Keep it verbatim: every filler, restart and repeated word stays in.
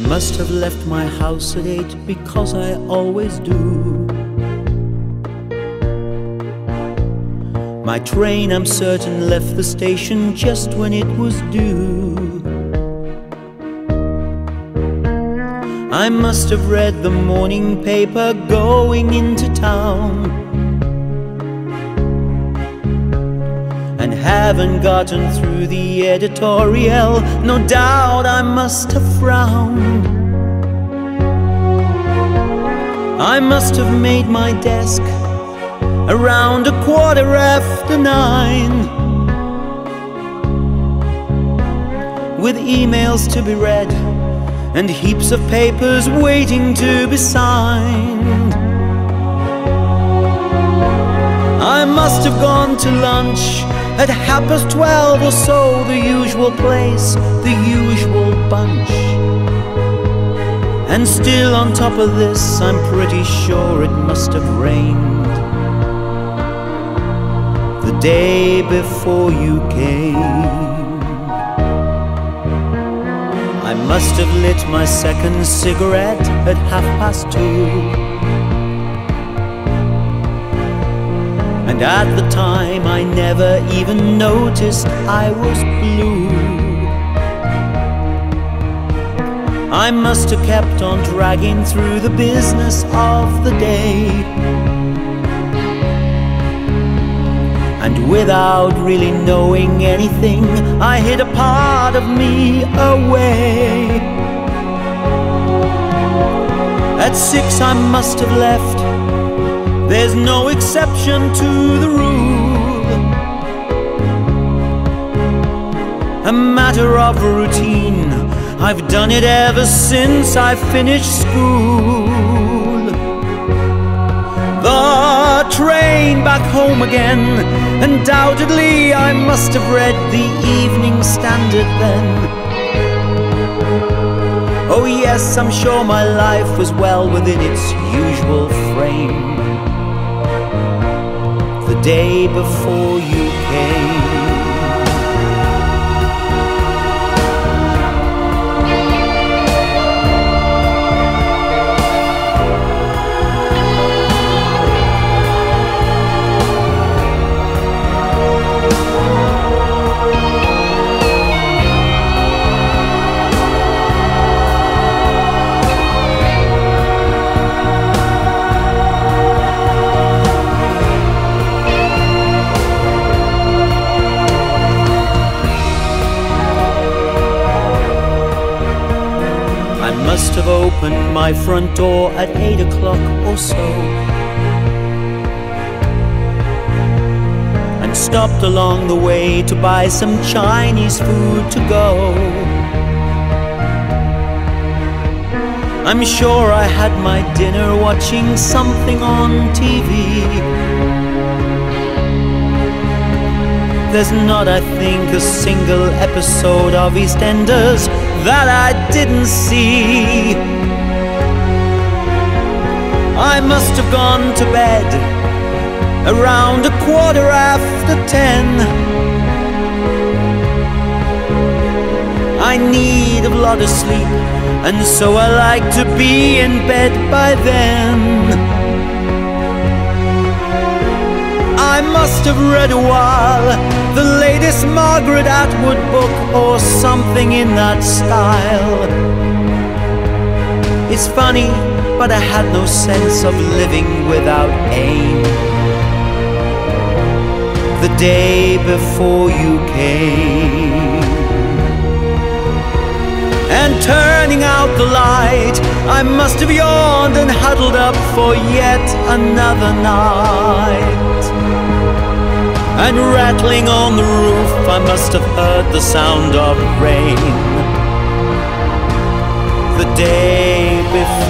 must have left my house at eight, because I always do. My train, I'm certain, left the station just when it was due. I must have read the morning paper going into town, and haven't gotten through the editorial. No doubt I must have frowned. I must have made my desk around a quarter after nine, with emails to be read and heaps of papers waiting to be signed. I must have gone to lunch at half past twelve or so, the usual place, the usual bunch. And still on top of this, I'm pretty sure it must have rained the day before you came. I must have lit my second cigarette at half past two, and at the time I never even noticed I was blue. I must have kept on dragging through the business of the day, and without really knowing anything, I hid a part of me away. At six I must have left, there's no exception to the rule. A matter of routine, I've done it ever since I finished school. The train back home again, undoubtedly I must have read the Evening Standard then. Oh yes, I'm sure my life was well within its usual frame the day before you came. I must have opened my front door at eight o'clock or so, and stopped along the way to buy some Chinese food to go. I'm sure I had my dinner watching something on T V. There's not, I think, a single episode of EastEnders that I didn't see. I must have gone to bed around a quarter after ten. I need a lot of sleep, and so I like to be in bed by then. I must have read a while the latest Margaret Atwood book, or something in that style. It's funny, but I had no sense of living without aim the day before you came. And turning out the light, I must have yawned and huddled up for yet another night. And rattling on the roof, I must have heard the sound of rain the day before.